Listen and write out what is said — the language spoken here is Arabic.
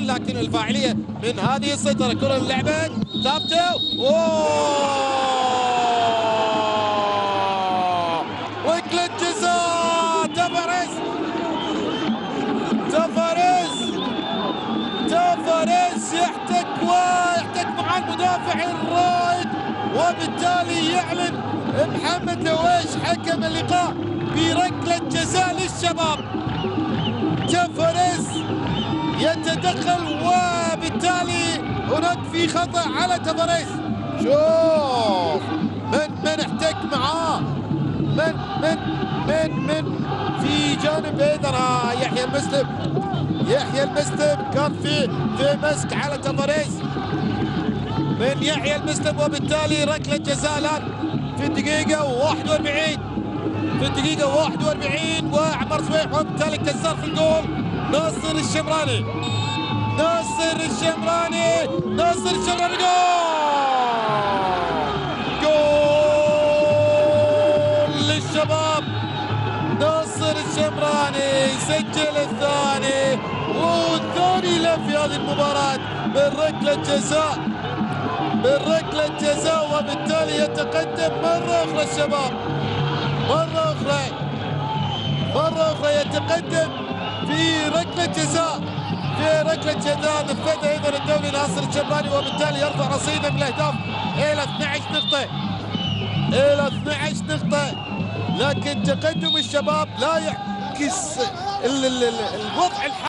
لكن الفاعليه من هذه السيطره. كره للعبت ثابته ركله جزاء تفاريز يحتك مع المدافع الرائد، وبالتالي يعلن محمد لويش حكم اللقاء بركله جزاء للشباب. تفاريز يتدخل وبالتالي هناك في خطأ على تفاريز. شوف من احتك معاه، من في جانب ايضا يحيى المسلم كان في مسك على تفاريز من يحيى المسلم، وبالتالي ركله جزاء الان في الدقيقه 41 وعمر صويح، وبالتالي كسر في الجول ناصر الشمراني جول للشباب. ناصر الشمراني سجل الثاني والثاني له في هذه المباراة بالركلة جزاء، وبالتالي يتقدم مرة أخرى الشباب، مرة أخرى يتقدم في ركلة جزاء نفذها ايضا الدولي ناصر الشمراني، وبالتالي يرفع رصيده من الاهداف الى 12 نقطة. لكن تقدم الشباب لا يعكس الوضع الحالي.